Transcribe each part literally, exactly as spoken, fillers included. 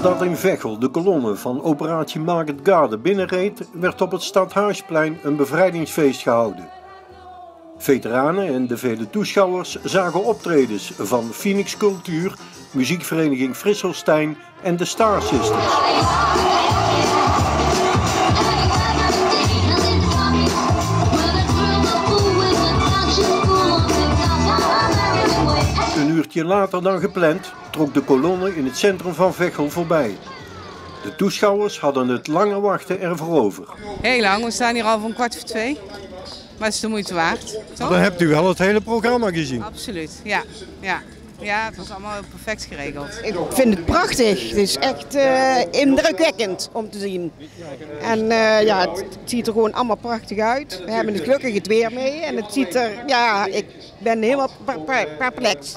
Nadat in Veghel de kolonne van operatie Market Garden binnenreed, werd op het Stadhuisplein een bevrijdingsfeest gehouden. Veteranen en de vele toeschouwers zagen optredens van Phoenix Cultuur, muziekvereniging Frisselstein en de Star Sisters. Een uurtje later dan gepland trok de kolonne in het centrum van Veghel voorbij. De toeschouwers hadden het lange wachten ervoor over. Heel lang, we staan hier al van kwart voor twee. Maar het is de moeite waard, toch? Dan hebt u wel het hele programma gezien. Absoluut, ja. ja. Ja, het was allemaal perfect geregeld. Ik vind het prachtig. Het is echt uh, indrukwekkend om te zien. En uh, ja, het, het ziet er gewoon allemaal prachtig uit. We hebben het gelukkig het weer mee. En het ziet er, ja, ik ben helemaal perplex.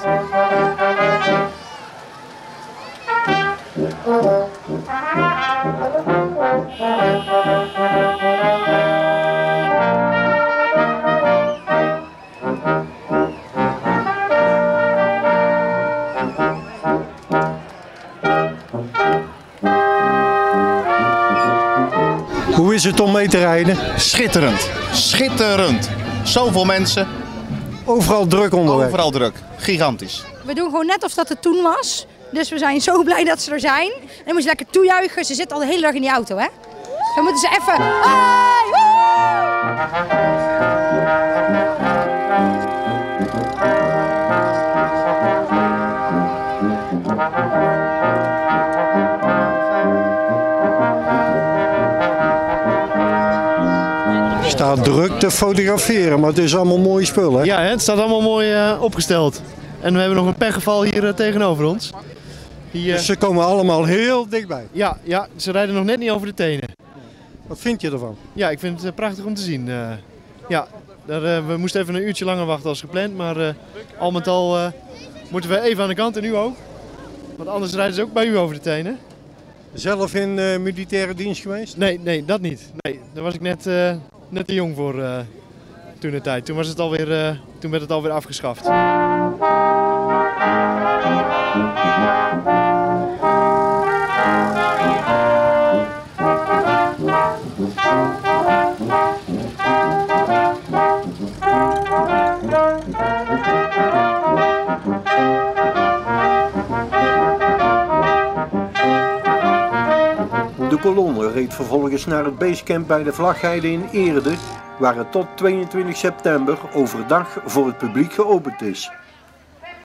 Hoe is het om mee te rijden? Schitterend, schitterend. Zoveel mensen. Overal druk onderweg. Overal druk, gigantisch. We doen gewoon net of dat het toen was. Dus we zijn zo blij dat ze er zijn. En dan moeten ze lekker toejuichen. Ze zitten al de hele dag in die auto, hè? Dan moeten ze even... Hey, Er staat druk te fotograferen, maar het is allemaal mooie spullen. Ja, het staat allemaal mooi uh, opgesteld. En we hebben nog een pechgeval hier uh, tegenover ons. Die, uh... Dus ze komen allemaal heel dichtbij. Ja, ja, ze rijden nog net niet over de tenen. Wat vind je ervan? Ja, ik vind het uh, prachtig om te zien. Uh, ja, daar, uh, we moesten even een uurtje langer wachten als gepland, maar uh, al met al uh, moeten we even aan de kant en u ook. Want anders rijden ze ook bij u over de tenen. Zelf in uh, militaire dienst geweest? Nee, nee, dat niet. Nee, daar was ik net, uh, net te jong voor uh, toen de tijd. Toen, was het alweer, uh, toen werd het alweer afgeschaft. De kolonne reed vervolgens naar het basecamp bij de Vlagheide in Eerde, waar het tot tweeëntwintig september overdag voor het publiek geopend is.